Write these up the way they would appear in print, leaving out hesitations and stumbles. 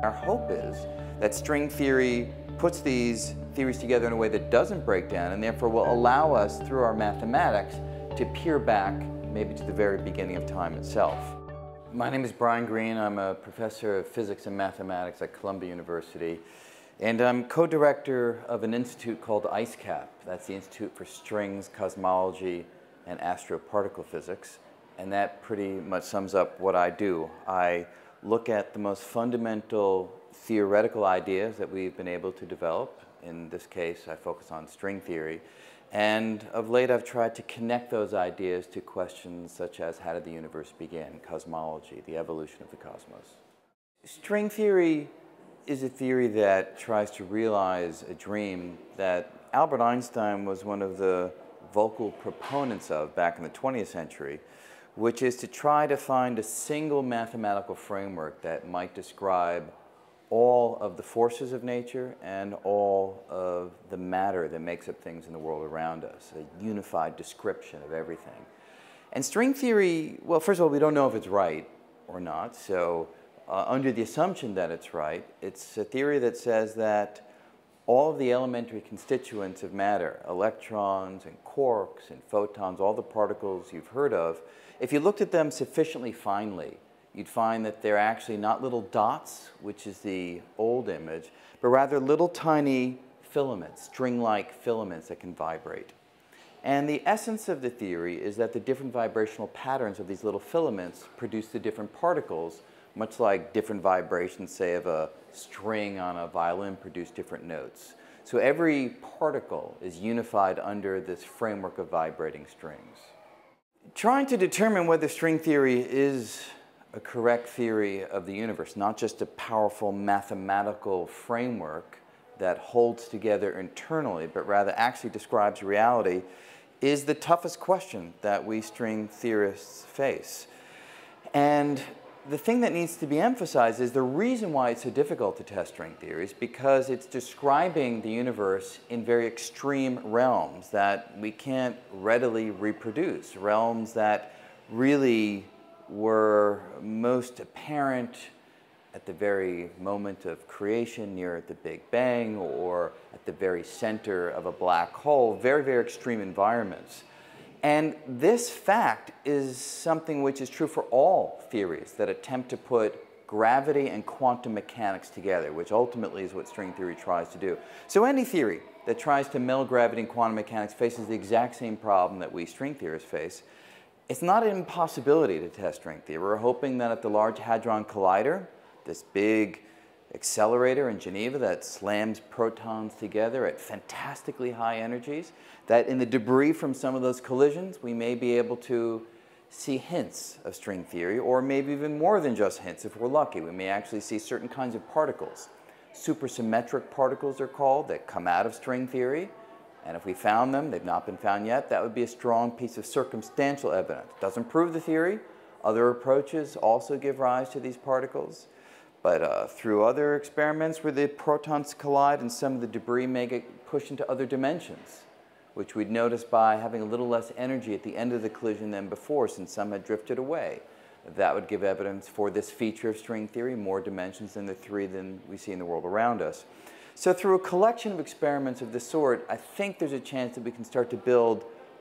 Our hope is that string theory puts these theories together in a way that doesn't break down and therefore will allow us, through our mathematics, to peer back maybe to the very beginning of time itself. My name is Brian Greene. I'm a professor of physics and mathematics at Columbia University, and I'm co-director of an institute called IceCap. That's the Institute for Strings, Cosmology, and Astroparticle Physics, and that pretty much sums up what I do. I look at the most fundamental theoretical ideas that we've been able to develop. In this case, I focus on string theory. And of late, I've tried to connect those ideas to questions such as how did the universe begin, cosmology, the evolution of the cosmos. String theory is a theory that tries to realize a dream that Albert Einstein was one of the vocal proponents of back in the 20th century, which is to try to find a single mathematical framework that might describe all of the forces of nature and all of the matter that makes up things in the world around us, a unified description of everything. And string theory, well, first of all, we don't know if it's right or not, so under the assumption that it's right, it's a theory that says that all of the elementary constituents of matter, electrons and quarks and photons, all the particles you've heard of, if you looked at them sufficiently finely, you'd find that they're actually not little dots, which is the old image, but rather little tiny filaments, string-like filaments that can vibrate. And the essence of the theory is that the different vibrational patterns of these little filaments produce the different particles, much like different vibrations, say, of a string on a violin produce different notes. So every particle is unified under this framework of vibrating strings. Trying to determine whether string theory is a correct theory of the universe, not just a powerful mathematical framework that holds together internally, but rather actually describes reality, is the toughest question that we string theorists face. And the thing that needs to be emphasized is the reason why it's so difficult to test string theory is because it's describing the universe in very extreme realms that we can't readily reproduce, realms that really were most apparent at the very moment of creation, near the Big Bang, or at the very center of a black hole, very, very extreme environments. And this fact is something which is true for all theories that attempt to put gravity and quantum mechanics together, which ultimately is what string theory tries to do. So any theory that tries to meld gravity and quantum mechanics faces the exact same problem that we string theorists face. It's not an impossibility to test string theory. We're hoping that at the Large Hadron Collider, this big accelerator in Geneva that slams protons together at fantastically high energies, that in the debris from some of those collisions, we may be able to see hints of string theory, or maybe even more than just hints if we're lucky. We may actually see certain kinds of particles. Supersymmetric particles are called, that come out of string theory. And if we found them, they've not been found yet, that would be a strong piece of circumstantial evidence. Doesn't prove the theory. Other approaches also give rise to these particles. But through other experiments where the protons collide and some of the debris may get pushed into other dimensions, which we'd notice by having a little less energy at the end of the collision than before, since some had drifted away. That would give evidence for this feature of string theory, more dimensions than the three than we see in the world around us. So through a collection of experiments of this sort, I think there's a chance that we can start to build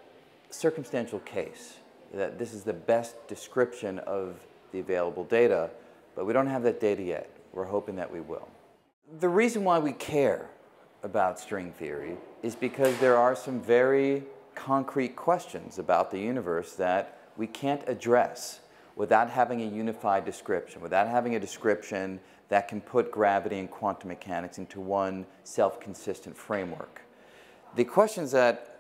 a circumstantial case, that this is the best description of the available data, but we don't have that data yet. We're hoping that we will. The reason why we care about string theory is because there are some very concrete questions about the universe that we can't address without having a unified description, without having a description that can put gravity and quantum mechanics into one self-consistent framework. The questions that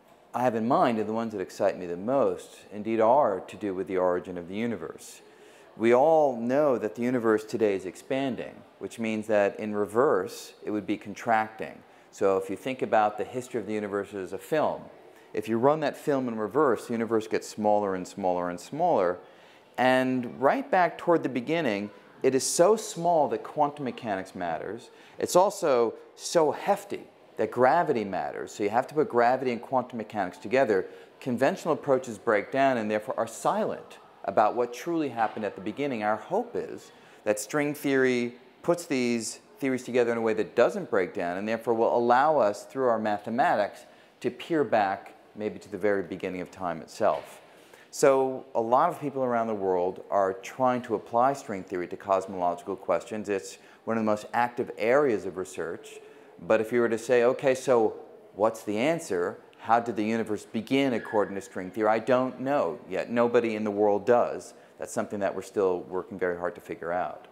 I have in mind, and the ones that excite me the most, indeed are to do with the origin of the universe. We all know that the universe today is expanding, which means that in reverse, it would be contracting. So if you think about the history of the universe as a film, if you run that film in reverse, the universe gets smaller and smaller and smaller. And right back toward the beginning, it is so small that quantum mechanics matters. It's also so hefty that gravity matters. So you have to put gravity and quantum mechanics together. Conventional approaches break down and therefore are silent about what truly happened at the beginning. Our hope is that string theory puts these theories together in a way that doesn't break down, and therefore will allow us, through our mathematics, to peer back maybe to the very beginning of time itself. So a lot of people around the world are trying to apply string theory to cosmological questions. It's one of the most active areas of research. But if you were to say, okay, so what's the answer? How did the universe begin according to string theory? I don't know yet. Nobody in the world does. That's something that we're still working very hard to figure out.